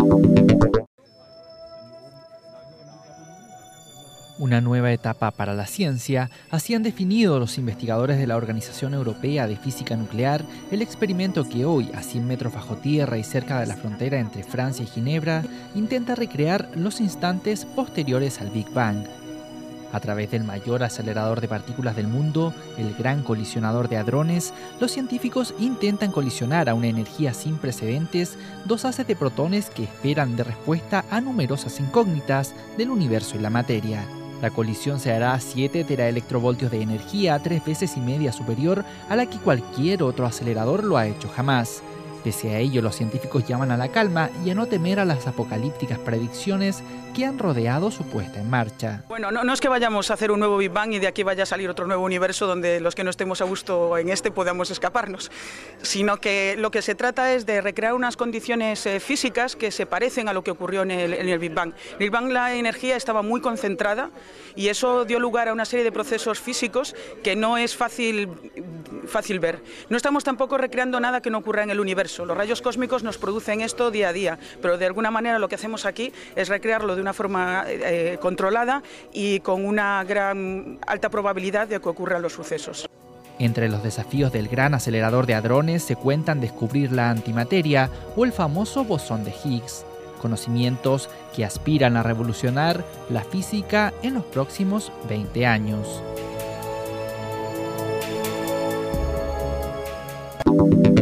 Una nueva etapa para la ciencia, así han definido los investigadores de la Organización Europea de Física Nuclear el experimento que hoy, a 100 metros bajo tierra y cerca de la frontera entre Francia y Ginebra, intenta recrear los instantes posteriores al Big Bang. A través del mayor acelerador de partículas del mundo, el Gran Colisionador de Hadrones, los científicos intentan colisionar a una energía sin precedentes dos haces de protones que esperan de respuesta a numerosas incógnitas del universo y la materia. La colisión se hará a 7 teraelectrovoltios de energía, 3 veces y media superior a la que cualquier otro acelerador lo ha hecho jamás. Pese a ello, los científicos llaman a la calma y a no temer a las apocalípticas predicciones que han rodeado su puesta en marcha. Bueno, no es que vayamos a hacer un nuevo Big Bang y de aquí vaya a salir otro nuevo universo donde los que no estemos a gusto en este podamos escaparnos, sino que lo que se trata es de recrear unas condiciones físicas que se parecen a lo que ocurrió en el Big Bang. En el Big Bang la energía estaba muy concentrada y eso dio lugar a una serie de procesos físicos que no es fácil ver. No estamos tampoco recreando nada que no ocurra en el universo. Los rayos cósmicos nos producen esto día a día, pero de alguna manera lo que hacemos aquí es recrearlo de una forma controlada y con una gran alta probabilidad de que ocurran los sucesos. Entre los desafíos del Gran Acelerador de Hadrones se cuentan descubrir la antimateria o el famoso bosón de Higgs, conocimientos que aspiran a revolucionar la física en los próximos 20 años.